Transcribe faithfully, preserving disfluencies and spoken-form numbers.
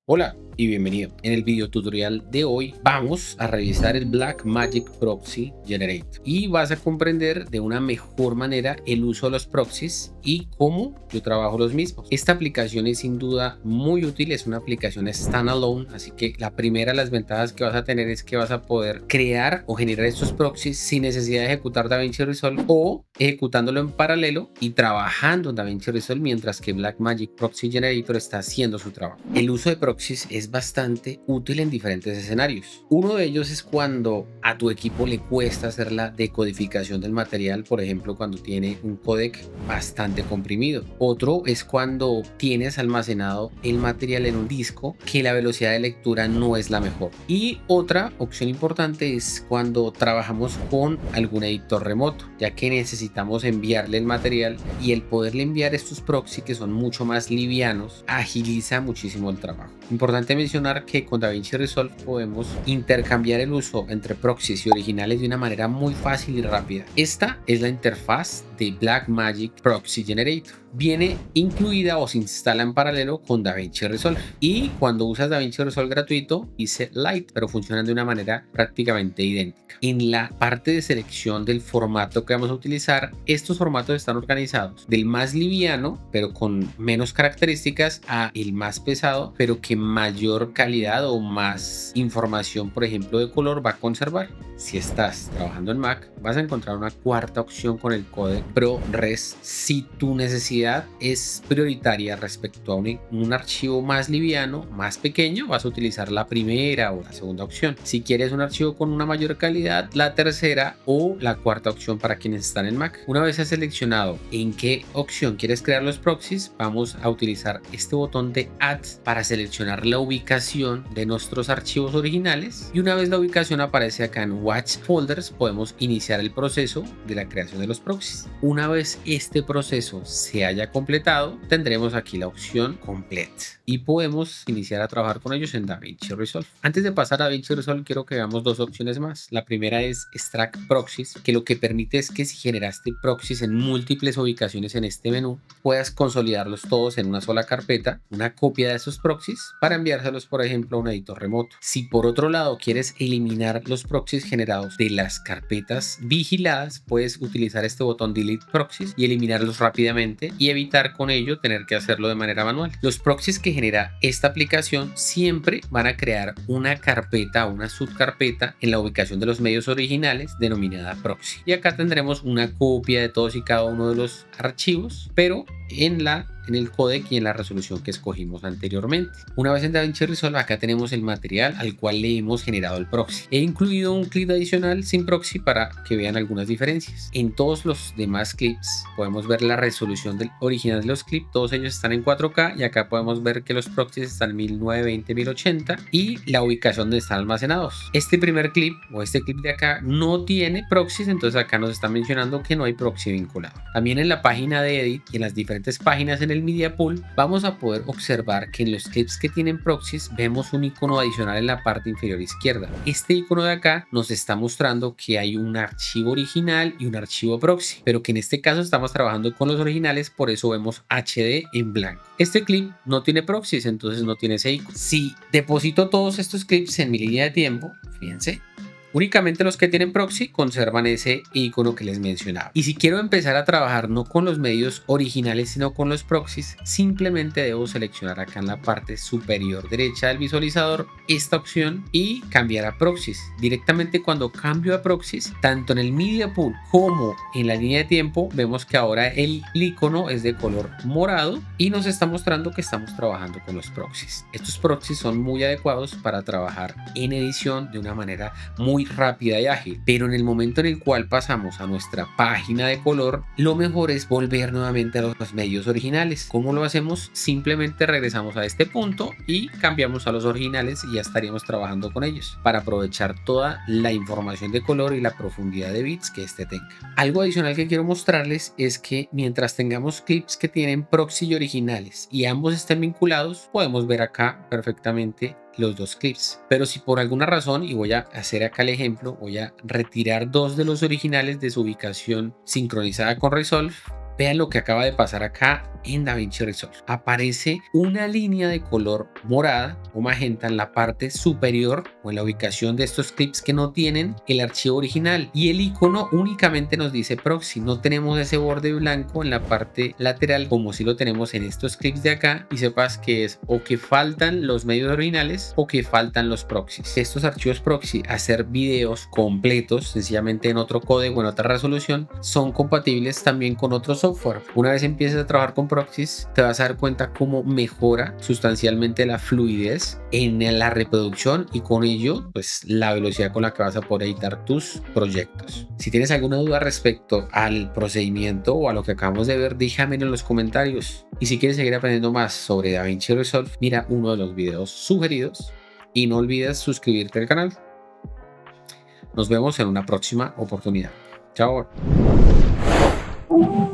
Hola y bienvenido. En el video tutorial de hoy vamos a revisar el Blackmagic Proxy Generator y vas a comprender de una mejor manera el uso de los proxies y cómo yo trabajo los mismos. Esta aplicación es sin duda muy útil, es una aplicación standalone, así que la primera de las ventajas que vas a tener es que vas a poder crear o generar estos proxies sin necesidad de ejecutar DaVinci Resolve o ejecutándolo en paralelo y trabajando en DaVinci Resolve mientras que Blackmagic Proxy Generator está haciendo su trabajo. El uso de proxies es bastante útil en diferentes escenarios. Uno de ellos es cuando a tu equipo le cuesta hacer la decodificación del material, por ejemplo cuando tiene un códec bastante comprimido. Otro es cuando tienes almacenado el material en un disco que la velocidad de lectura no es la mejor. Y otra opción importante es cuando trabajamos con algún editor remoto, ya que necesitamos enviarle el material y el poderle enviar estos proxy que son mucho más livianos agiliza muchísimo el trabajo. Importante mencionar que con DaVinci Resolve podemos intercambiar el uso entre proxies y originales de una manera muy fácil y rápida. Esta es la interfaz de Blackmagic Proxy Generator. Viene incluida o se instala en paralelo con DaVinci Resolve, y cuando usas DaVinci Resolve gratuito dice Lite, pero funcionan de una manera prácticamente idéntica. En la parte de selección del formato que vamos a utilizar, estos formatos están organizados del más liviano pero con menos características a el más pesado pero que mayor calidad o más información, por ejemplo de color, va a conservar. Si estás trabajando en Mac, vas a encontrar una cuarta opción con el códec ProRes si tu necesidad es prioritaria respecto a un, un archivo más liviano, más pequeño, vas a utilizar la primera o la segunda opción. Si quieres un archivo con una mayor calidad, la tercera o la cuarta opción para quienes están en Mac. Una vez has seleccionado en qué opción quieres crear los proxies, vamos a utilizar este botón de Add para seleccionar la ubicación de nuestros archivos originales, y una vez la ubicación aparece acá en Watch Folders, podemos iniciar el proceso de la creación de los proxies. Una vez este proceso se haya completado, tendremos aquí la opción Complete y podemos iniciar a trabajar con ellos en DaVinci Resolve. Antes de pasar a DaVinci Resolve, quiero que veamos dos opciones más. La primera es Extract Proxies, que lo que permite es que si generaste proxies en múltiples ubicaciones en este menú, puedas consolidarlos todos en una sola carpeta, una copia de esos proxies para enviárselos, por ejemplo, a un editor remoto. Si por otro lado quieres eliminar los proxies generados de las carpetas vigiladas, puedes utilizar este botón Delete Proxies y eliminarlos rápidamente y evitar con ello tener que hacerlo de manera manual. Los proxies que genera esta aplicación siempre van a crear una carpeta o una subcarpeta en la ubicación de los medios originales denominada proxy, y acá tendremos una copia de todos y cada uno de los archivos, pero en la en el códec y en la resolución que escogimos anteriormente. Una vez en DaVinci Resolve, acá tenemos el material al cual le hemos generado el proxy. He incluido un clip adicional sin proxy para que vean algunas diferencias. En todos los demás clips podemos ver la resolución del original de los clips, todos ellos están en cuatro K, y acá podemos ver que los proxies están en mil novecientos veinte, mil ochenta y la ubicación donde están almacenados. Este primer clip o este clip de acá no tiene proxies, entonces acá nos está mencionando que no hay proxy vinculado. También en la página de Edit y en las diferentes páginas en el Media Pool vamos a poder observar que en los clips que tienen proxies vemos un icono adicional en la parte inferior izquierda. Este icono de acá nos está mostrando que hay un archivo original y un archivo proxy, pero que en este caso estamos trabajando con los originales, por eso vemos H D en blanco. Este clip no tiene proxies, entonces no tiene ese icono. Si deposito todos estos clips en mi línea de tiempo, fíjense, únicamente los que tienen proxy conservan ese icono que les mencionaba. Y si quiero empezar a trabajar no con los medios originales sino con los proxies, simplemente debo seleccionar acá en la parte superior derecha del visualizador esta opción y cambiar a proxies. Directamente cuando cambio a proxies, tanto en el Media Pool como en la línea de tiempo, vemos que ahora el icono es de color morado y nos está mostrando que estamos trabajando con los proxies. Estos proxies son muy adecuados para trabajar en edición de una manera muy rápida y ágil, pero en el momento en el cual pasamos a nuestra página de color, lo mejor es volver nuevamente a los medios originales. ¿Cómo lo hacemos? Simplemente regresamos a este punto y cambiamos a los originales y ya estaríamos trabajando con ellos para aprovechar toda la información de color y la profundidad de bits que este tenga. Algo adicional que quiero mostrarles es que mientras tengamos clips que tienen proxy y originales y ambos estén vinculados, podemos ver acá perfectamente los dos clips. Pero si por alguna razón, y voy a hacer acá el ejemplo, voy a retirar dos de los originales de su ubicación sincronizada con Resolve, Vean lo que acaba de pasar acá en DaVinci Resolve. Aparece una línea de color morada o magenta en la parte superior o en la ubicación de estos clips que no tienen el archivo original, y el icono únicamente nos dice proxy. No tenemos ese borde blanco en la parte lateral como si lo tenemos en estos clips de acá, y sepas que es o que faltan los medios originales o que faltan los proxies. Estos archivos proxy, hacer videos completos sencillamente en otro código, en otra resolución, son compatibles también con otro software. Una vez empieces a trabajar con proxies, te vas a dar cuenta cómo mejora sustancialmente la fluidez en la reproducción, y con ello pues la velocidad con la que vas a poder editar tus proyectos. Si tienes alguna duda respecto al procedimiento o a lo que acabamos de ver, déjamelo en los comentarios. Y si quieres seguir aprendiendo más sobre DaVinci Resolve, mira uno de los videos sugeridos y no olvides suscribirte al canal. Nos vemos en una próxima oportunidad. Chao.